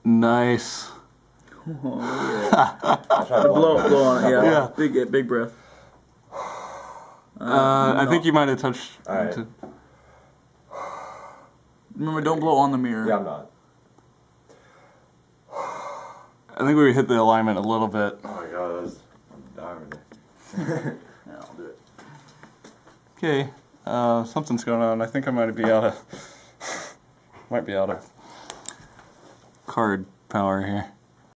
Nice. Oh, yeah. blow on it, yeah. Big breath. I think you might have touched. Alright. Remember, don't blow on the mirror. Yeah, I'm not. I think we hit the alignment a little bit. Oh my god, I'm dying. Yeah, I'll do it. Okay, something's going on. I think I might be out of card power here.